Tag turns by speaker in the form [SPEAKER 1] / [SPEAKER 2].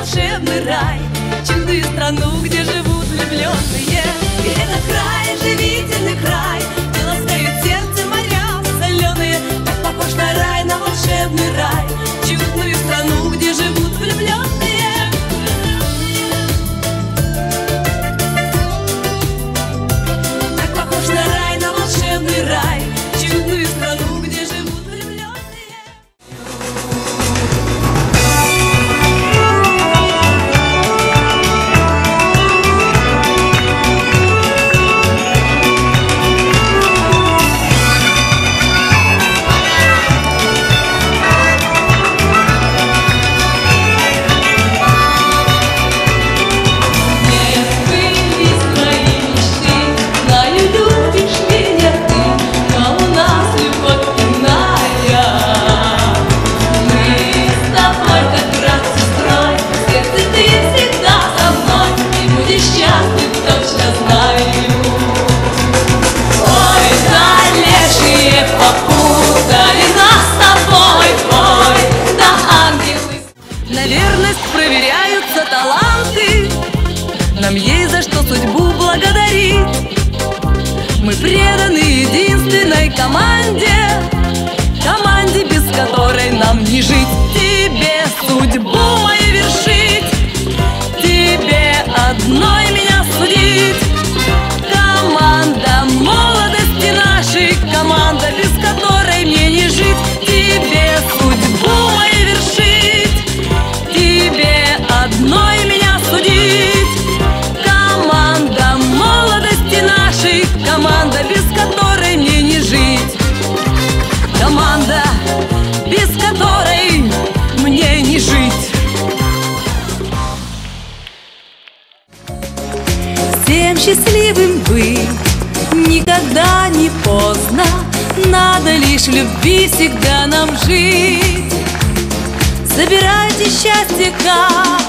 [SPEAKER 1] волшебный рай, чудную страну, где живут влюбленные. И этот край, живительный край, где ласкают сердце моря соленые. Так похож на рай, на волшебный рай, чудную страну, где живут влюбленные. Так похож на рай, на волшебный рай, чудную страну, где живут влюбленные. На верность проверяются таланты, нам есть за что судьбу благодарить. Мы преданы единственной команде, команде, без которой нам не жить. Тебе судьбу мою вершить, тебе одной меня судить. Команда молодости нашей, команда, без которой мне не жить. Тебе судьбу мою вершить, тебе одной меня судить. Команда молодости нашей, команда, без которой мне не жить. Команда, без которой мне не жить. Всем счастливым быть никогда не поздно, надо лишь в любви всегда нам жить. Собирайте счастье, как